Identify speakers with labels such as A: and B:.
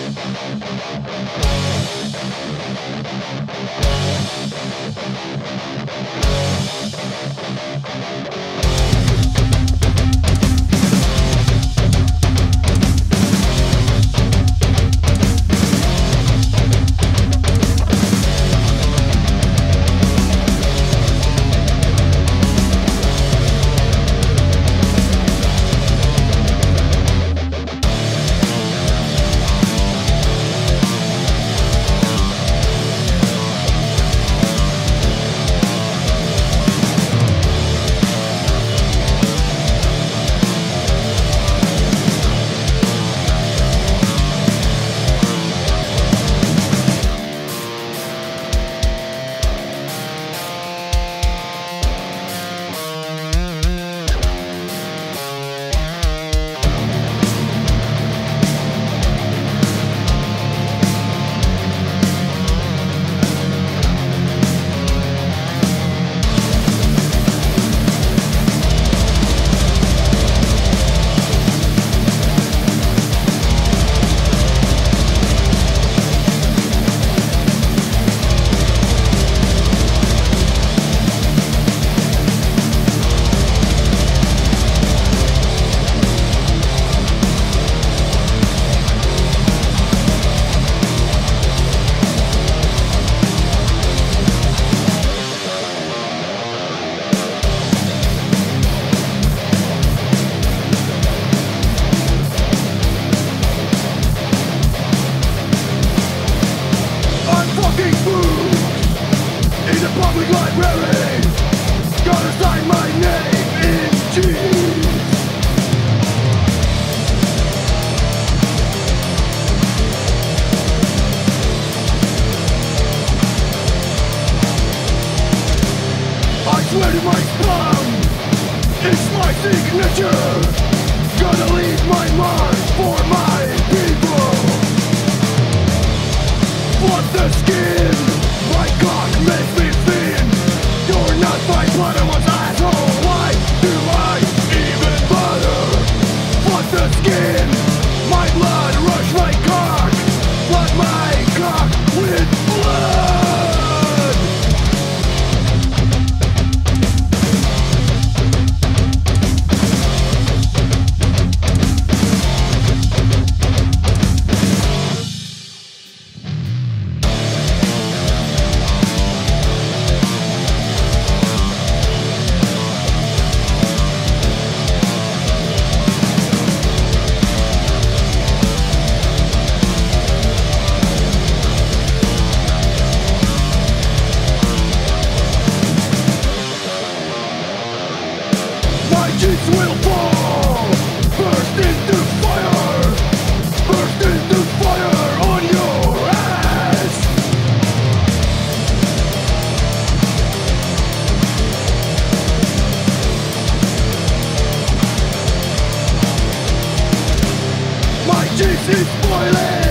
A: public library, gotta sign my name in cheese. I swear to my spine, it's my signature. Gonna leave my mark for my people. What's the skin? My cock makes me thin. You're not my brother, what's asshole? Why do I even bother? What's the skin? My blood rush my cock. Flood my cock with blood. Will fall, burst into fire, burst into fire on your ass. My juice is boiling.